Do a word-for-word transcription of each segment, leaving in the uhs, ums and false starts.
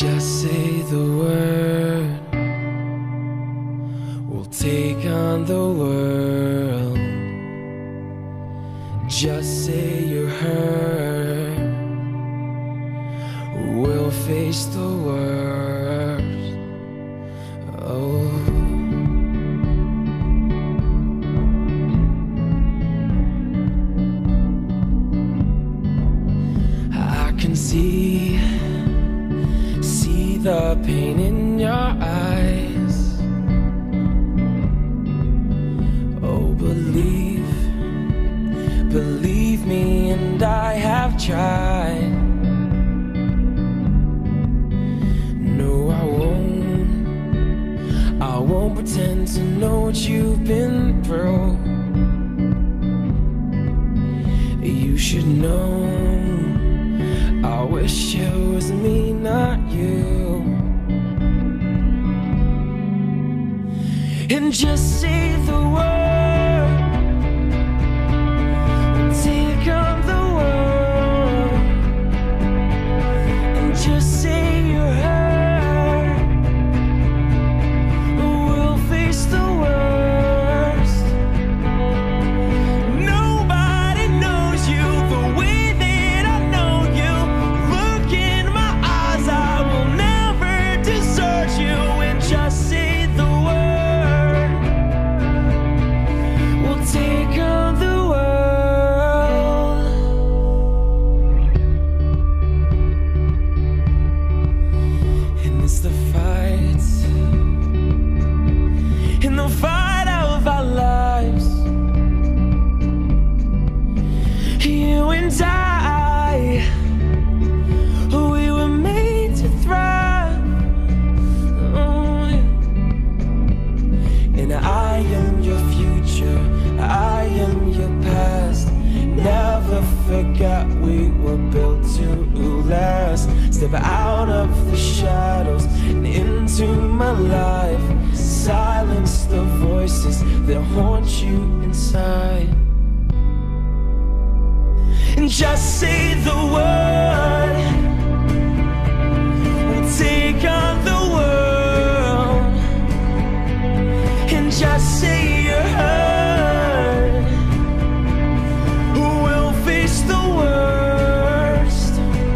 Just say the word, we'll take on the world. Just say you're hurt, we'll face the worst. Oh, I can see the pain in your eyes. Oh, believe, believe me, and I have tried. No, I won't, I won't pretend to know what you've been through. You should know, I wish it was me, not you. And just say the word, take on the world. And just say you're hurt, we'll face the worst. Nobody knows you the way that I know you. Look in my eyes, I will never desert you. And just say the word, we'll take on the world. And it's the fight, in the fight of our lives. You and I, we were made to thrive. Oh, yeah. And I am your future, I am your past. Never forget we were built to last. Step out of the shadows and into my life. Silence the voices that haunt you inside. And just say the word, we'll take on the world. And just say you're hurt, we'll face the worst.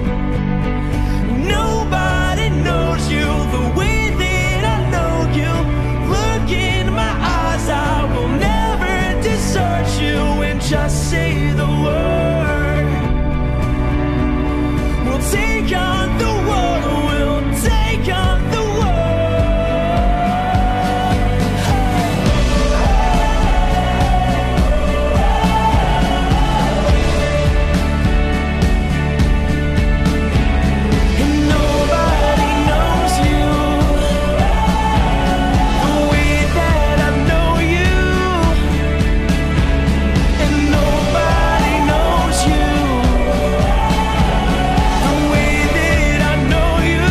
Nobody knows you the way that I know you. Look in my eyes, I will never desert you. And just say the word, we'll take on the world, we'll take on the And nobody knows you the way that I know you. And nobody knows you the way that I know you.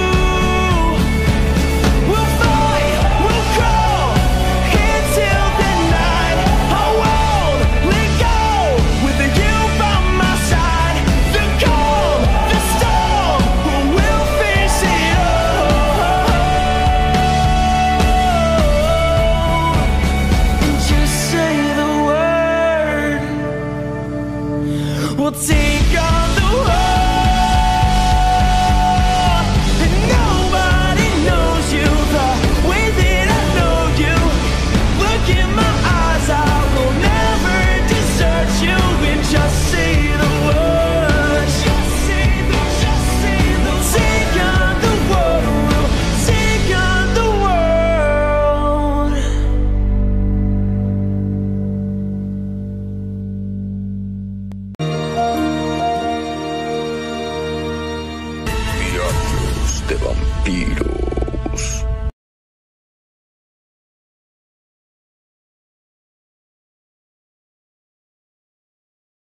We'll fight, we'll crawl until the night. I won't let go with you by my side. The calm, the storm, we'll face it all. And just say the word, we'll take on the world. And nobody knows you the way that I know you. Look in my eyes, I will never desert you. And just say the word, just say the, just say the, we'll take on the world, we'll take on the world. Milagros de vampiro.